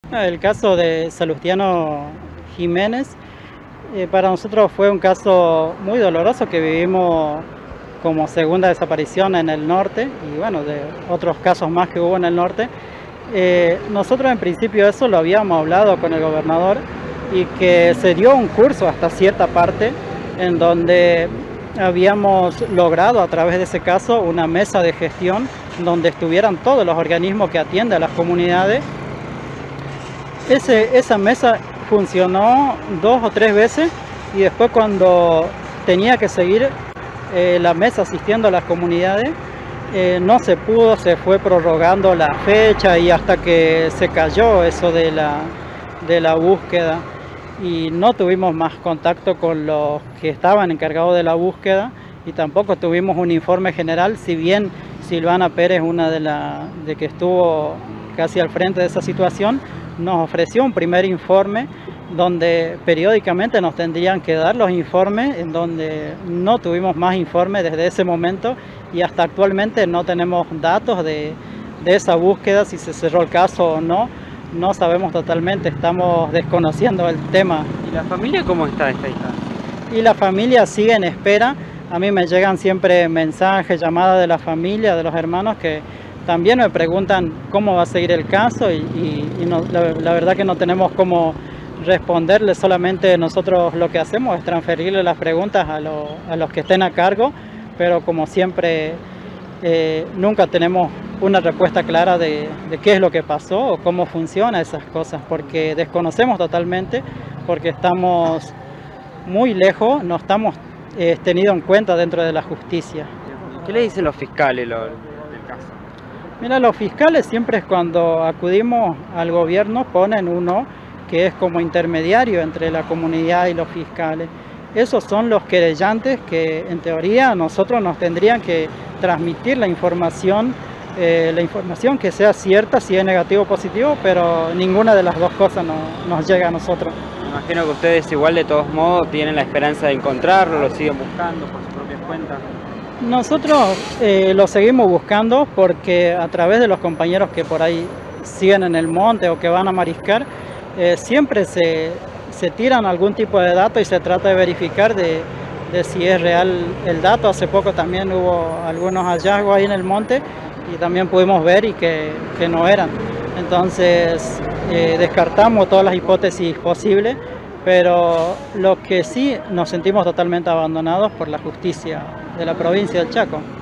El caso de Salustiano Jiménez, para nosotros fue un caso muy doloroso que vivimos como segunda desaparición en el norte y bueno, de otros casos más que hubo en el norte. Nosotros en principio eso lo habíamos hablado con el gobernador y que se dio un curso hasta cierta parte en donde habíamos logrado a través de ese caso una mesa de gestión donde estuvieran todos los organismos que atienden a las comunidades. Esa mesa funcionó 2 o 3 veces y después cuando tenía que seguir la mesa asistiendo a las comunidades, no se pudo, se fue prorrogando la fecha y hasta que se cayó eso de la búsqueda y no tuvimos más contacto con los que estaban encargados de la búsqueda y tampoco tuvimos un informe general, si bien Silvana Pérez, una de que estuvo casi al frente de esa situación, nos ofreció un primer informe donde periódicamente nos tendrían que dar los informes, en donde no tuvimos más informes desde ese momento y hasta actualmente no tenemos datos de esa búsqueda, si se cerró el caso o no, no sabemos totalmente, estamos desconociendo el tema. ¿Y la familia cómo está a esta distancia? Y la familia sigue en espera, a mí me llegan siempre mensajes, llamadas de la familia, de los hermanos que también me preguntan cómo va a seguir el caso y la verdad que no tenemos cómo responderles, solamente nosotros lo que hacemos es transferirle las preguntas a los que estén a cargo, pero como siempre nunca tenemos una respuesta clara de qué es lo que pasó o cómo funcionan esas cosas, porque desconocemos totalmente, porque estamos muy lejos, no estamos tenidos en cuenta dentro de la justicia. ¿Qué le dicen los fiscales del caso? Mira, los fiscales siempre cuando acudimos al gobierno ponen uno que es como intermediario entre la comunidad y los fiscales. Esos son los querellantes que en teoría nosotros nos tendrían que transmitir la información que sea cierta, si es negativo o positivo, pero ninguna de las dos cosas nos llega a nosotros. Me imagino que ustedes igual de todos modos tienen la esperanza de encontrarlo, lo siguen buscando por sus propias cuentas. Nosotros lo seguimos buscando porque a través de los compañeros que por ahí siguen en el monte o que van a mariscar, siempre se tiran algún tipo de dato y se trata de verificar de si es real el dato. Hace poco también hubo algunos hallazgos ahí en el monte y también pudimos ver y que no eran. Entonces descartamos todas las hipótesis posibles, pero lo que sí nos sentimos totalmente abandonados por la justicia de la provincia del Chaco.